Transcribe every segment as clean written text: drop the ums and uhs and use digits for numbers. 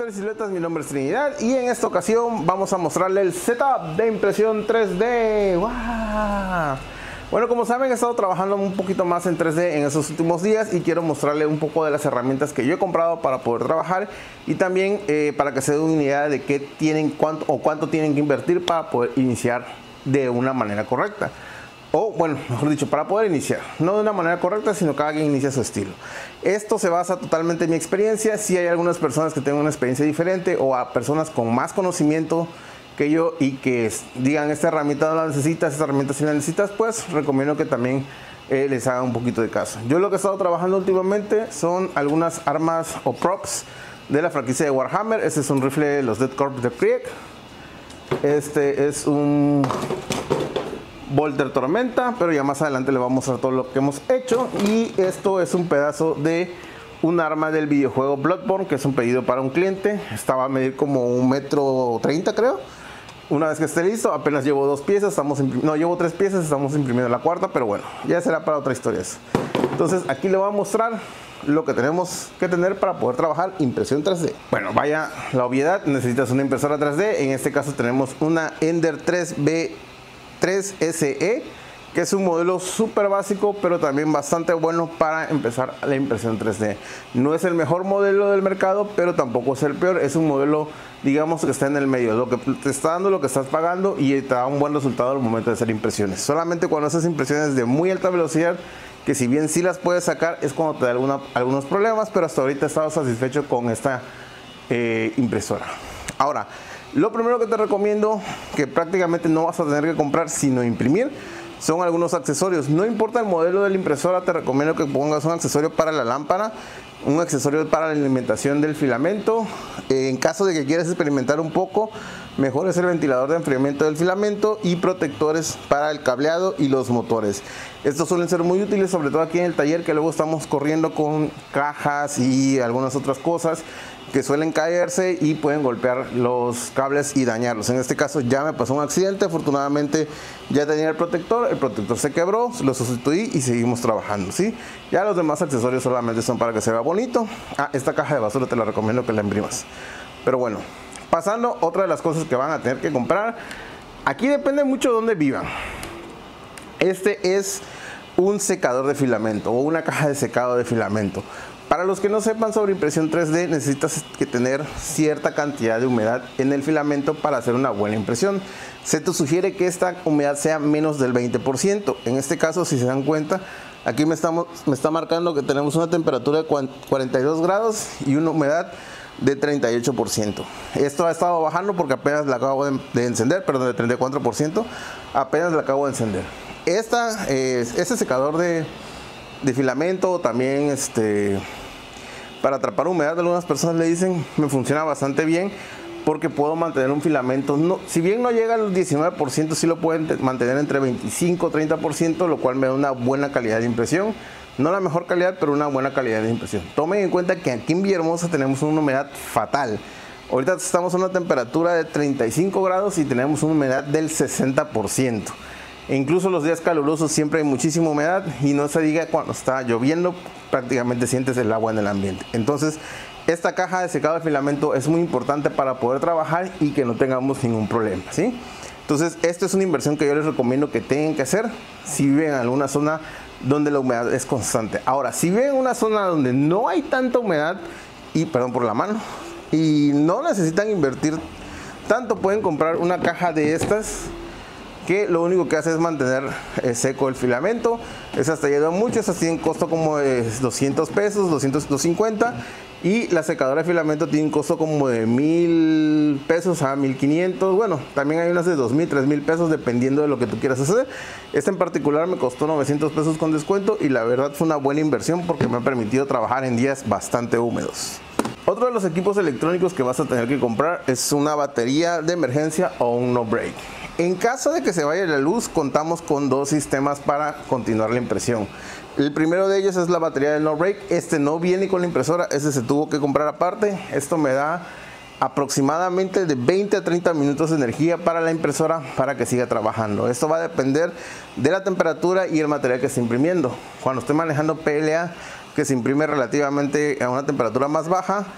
Impresores y siluetas, mi nombre es Trinidad y en esta ocasión vamos a mostrarle el setup de impresión 3D. ¡Wow! Bueno, como saben, he estado trabajando un poquito más en 3D en estos últimos días y quiero mostrarle un poco de las herramientas que yo he comprado para poder trabajar y también para que se den una idea de qué tienen, cuánto tienen que invertir para poder iniciar de una manera correcta. O bueno, mejor dicho, para poder iniciar, no de una manera correcta, sino cada quien inicia a su estilo. Esto se basa totalmente en mi experiencia. Si hay algunas personas que tengan una experiencia diferente o a personas con más conocimiento que yo y que digan esta herramienta no la necesitas, esta herramienta sí la necesitas, pues recomiendo que también les haga un poquito de caso. Yo lo que he estado trabajando últimamente son algunas armas o props de la franquicia de Warhammer. Este es un rifle de los Death Corps de Krieg. Este es un Bolter Tormenta, pero ya más adelante le vamos a mostrar todo lo que hemos hecho. Y esto es un pedazo de un arma del videojuego Bloodborne, que es un pedido para un cliente. Estaba a medir como 1,30 m, creo. Una vez que esté listo, apenas llevo 2 piezas, llevo 3 piezas, estamos imprimiendo la cuarta, pero bueno, ya será para otra historia eso. Entonces aquí le voy a mostrar lo que tenemos que tener para poder trabajar impresión 3D. Bueno, vaya la obviedad, necesitas una impresora 3D. En este caso tenemos una Ender 3B3SE, que es un modelo súper básico, pero también bastante bueno para empezar la impresión 3D. No es el mejor modelo del mercado, pero tampoco es el peor. Es un modelo, digamos, que está en el medio. Lo que te está dando, lo que estás pagando, y te da un buen resultado al momento de hacer impresiones. Solamente cuando haces impresiones de muy alta velocidad, que si bien sí las puedes sacar, es cuando te da algunos problemas, pero hasta ahorita he estado satisfecho con esta impresora. Ahora, lo primero que te recomiendo, que prácticamente no vas a tener que comprar sino imprimir, son algunos accesorios. No importa el modelo de la impresora, te recomiendo que pongas un accesorio para la lámpara, un accesorio para la alimentación del filamento. En caso de que quieras experimentar un poco, mejor es el ventilador de enfriamiento del filamento y protectores para el cableado y los motores. Estos suelen ser muy útiles, sobre todo aquí en el taller, que luego estamos corriendo con cajas y algunas otras cosas que suelen caerse y pueden golpear los cables y dañarlos. En este caso ya me pasó un accidente, afortunadamente ya tenía el protector se quebró, lo sustituí y seguimos trabajando, ¿sí? Ya los demás accesorios solamente son para que se vea bonito. Esta caja de basura te la recomiendo que la imprimas. Pero bueno, pasando, otra de las cosas que van a tener que comprar, aquí depende mucho de dónde vivan. Este es un secador de filamento o una caja de secado de filamento. Para los que no sepan sobre impresión 3D, necesitas que tener cierta cantidad de humedad en el filamento para hacer una buena impresión. Se te sugiere que esta humedad sea menos del 20%. En este caso, si se dan cuenta, aquí me está marcando que tenemos una temperatura de 42 grados y una humedad de 38%. Esto ha estado bajando porque apenas la acabo de encender, perdón, de 34%, apenas la acabo de encender. Este secador de filamento, también para atrapar humedad, algunas personas le dicen, me funciona bastante bien porque puedo mantener un filamento, si bien no llega al 19%, sí lo pueden mantener entre 25-30%, lo cual me da una buena calidad de impresión. No la mejor calidad, pero una buena calidad de impresión. Tomen en cuenta que aquí en Villahermosa tenemos una humedad fatal. Ahorita estamos a una temperatura de 35 grados y tenemos una humedad del 60%. E incluso los días calurosos siempre hay muchísima humedad, y no se diga cuando está lloviendo, prácticamente sientes el agua en el ambiente. Entonces, esta caja de secado de filamento es muy importante para poder trabajar y que no tengamos ningún problema, ¿sí? Entonces, esto es una inversión que yo les recomiendo que tengan que hacer si viven en alguna zona donde la humedad es constante. Ahora, si viven en una zona donde no hay tanta humedad, perdón por la mano, y no necesitan invertir tanto, pueden comprar una caja de estas que lo único que hace es mantener seco el filamento. Esas te ayudan mucho, esas tienen costo como de 200 pesos, 250, y la secadora de filamento tiene un costo como de 1,000 pesos a 1,500. Bueno, también hay unas de 2,000, 3,000 pesos dependiendo de lo que tú quieras hacer. Esta en particular me costó 900 pesos con descuento y la verdad fue una buena inversión porque me ha permitido trabajar en días bastante húmedos. Otro de los equipos electrónicos que vas a tener que comprar es una batería de emergencia o un no break. En caso de que se vaya la luz, contamos con 2 sistemas para continuar la impresión. El primero de ellos es la batería del no break. Este no viene con la impresora, este se tuvo que comprar aparte. Esto me da aproximadamente de 20 a 30 minutos de energía para la impresora para que siga trabajando. Esto va a depender de la temperatura y el material que esté imprimiendo. Cuando esté manejando PLA, que se imprime relativamente a una temperatura más baja,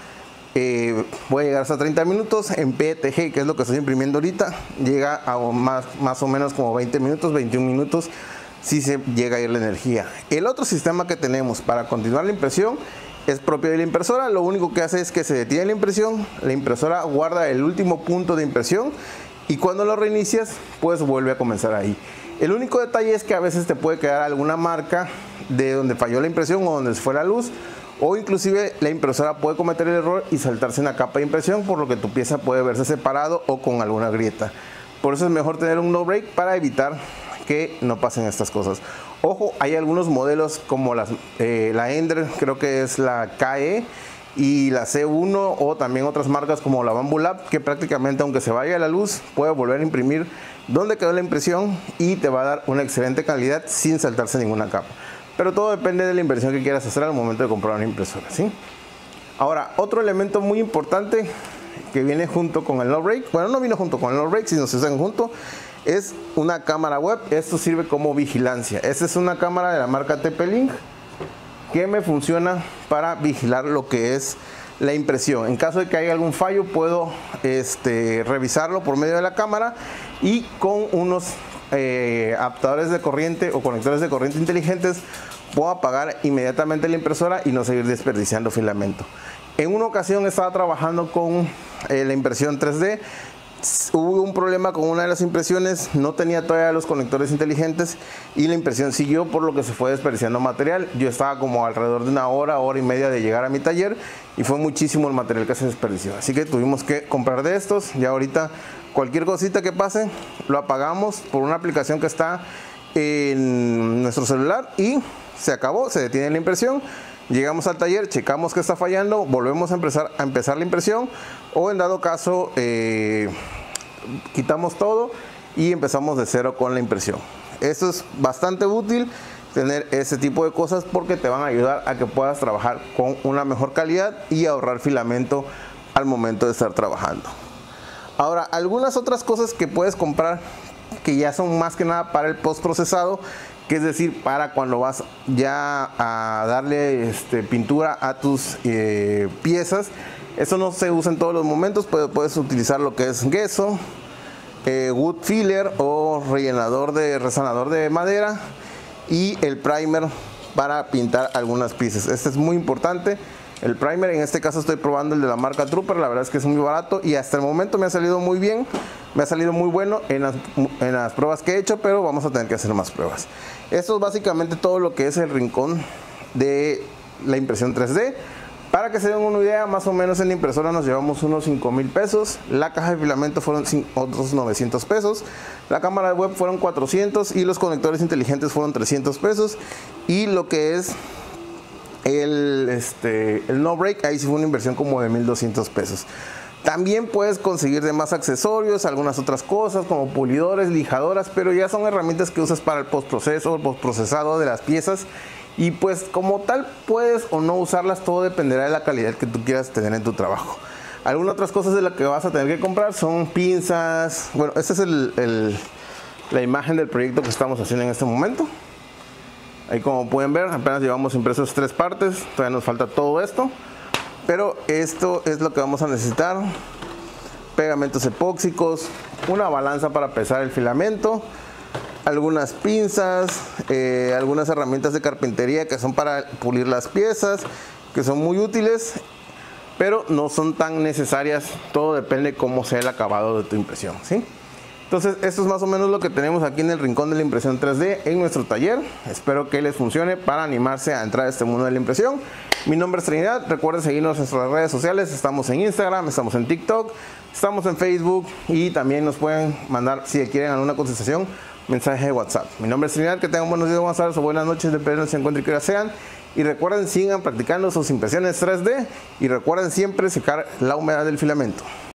puede llegar hasta 30 minutos. En PETG, que es lo que estoy imprimiendo ahorita, llega a más o menos como 20 minutos, 21 minutos, si se llega a ir la energía. El otro sistema que tenemos para continuar la impresión es propio de la impresora. Lo único que hace es que se detiene la impresora guarda el último punto de impresión y cuando lo reinicias, pues vuelve a comenzar ahí. El único detalle es que a veces te puede quedar alguna marca de donde falló la impresión o donde se fue la luz, o inclusive la impresora puede cometer el error y saltarse una capa de impresión, por lo que tu pieza puede verse separado o con alguna grieta. Por eso es mejor tener un no break para evitar que no pasen estas cosas. Ojo, hay algunos modelos como la Ender, creo que es la KE y la C1, o también otras marcas como la Bambu Lab, que prácticamente aunque se vaya la luz puede volver a imprimir donde quedó la impresión y te va a dar una excelente calidad sin saltarse ninguna capa. Pero todo depende de la inversión que quieras hacer al momento de comprar una impresora, ¿sí? Ahora, otro elemento muy importante que viene junto con el no break, bueno, no vino junto con el no break, sino se usan junto, es una cámara web. Esto sirve como vigilancia. Esta es una cámara de la marca TP-Link que me funciona para vigilar lo que es la impresión. En caso de que haya algún fallo, puedo revisarlo por medio de la cámara y con unos adaptadores de corriente o conectores de corriente inteligentes puedo apagar inmediatamente la impresora y no seguir desperdiciando filamento. En una ocasión estaba trabajando con la impresión 3D. Hubo un problema con una de las impresiones, no tenía todavía los conectores inteligentes y la impresión siguió, por lo que se fue desperdiciando material. Yo estaba como alrededor de una hora y media de llegar a mi taller y fue muchísimo el material que se desperdició. Así que tuvimos que comprar de estos. Ya ahorita cualquier cosita que pase lo apagamos por una aplicación que está en nuestro celular y se acabó, se detiene la impresión. Llegamos al taller, checamos que está fallando, volvemos a empezar la impresión, o en dado caso quitamos todo y empezamos de cero con la impresión. Esto es bastante útil, tener ese tipo de cosas, porque te van a ayudar a que puedas trabajar con una mejor calidad y ahorrar filamento al momento de estar trabajando. Ahora, algunas otras cosas que puedes comprar que ya son más que nada para el post procesado, que es decir, para cuando vas ya a darle pintura a tus piezas. Eso no se usa en todos los momentos, puedes utilizar lo que es gesso, wood filler o resanador de madera, y el primer para pintar algunas piezas. Este es muy importante. El primer, en este caso estoy probando el de la marca Trooper, la verdad es que es muy barato y hasta el momento me ha salido muy bien, me ha salido muy bueno en las pruebas que he hecho, pero vamos a tener que hacer más pruebas. Esto es básicamente todo lo que es el rincón de la impresión 3D. Para que se den una idea, más o menos en la impresora nos llevamos unos 5,000 pesos, la caja de filamento fueron otros 900 pesos, la cámara de web fueron 400 y los conectores inteligentes fueron 300 pesos, y lo que es el no break, ahí sí fue una inversión como de 1,200 pesos. También puedes conseguir demás accesorios, algunas otras cosas como pulidores, lijadoras, pero ya son herramientas que usas para el postproceso, el postprocesado de las piezas, y pues como tal puedes o no usarlas, todo dependerá de la calidad que tú quieras tener en tu trabajo. Algunas otras cosas de las que vas a tener que comprar son pinzas. Bueno, esta es la imagen del proyecto que estamos haciendo en este momento. Ahí, como pueden ver, apenas llevamos impresos 3 partes, todavía nos falta todo esto, pero esto es lo que vamos a necesitar: pegamentos epóxicos, una balanza para pesar el filamento, algunas pinzas, algunas herramientas de carpintería que son para pulir las piezas, que son muy útiles, pero no son tan necesarias. Todo depende cómo sea el acabado de tu impresión, ¿sí? Entonces, esto es más o menos lo que tenemos aquí en el rincón de la impresión 3D en nuestro taller. Espero que les funcione para animarse a entrar a este mundo de la impresión. Mi nombre es Trinidad. Recuerden seguirnos en nuestras redes sociales. Estamos en Instagram, estamos en TikTok, estamos en Facebook, y también nos pueden mandar, si quieren alguna contestación, mensaje de WhatsApp. Mi nombre es Trinidad. Que tengan buenos días, buenas tardes o buenas noches, dependiendo de se encuentren y que hora sean. Y recuerden, sigan practicando sus impresiones 3D y recuerden siempre secar la humedad del filamento.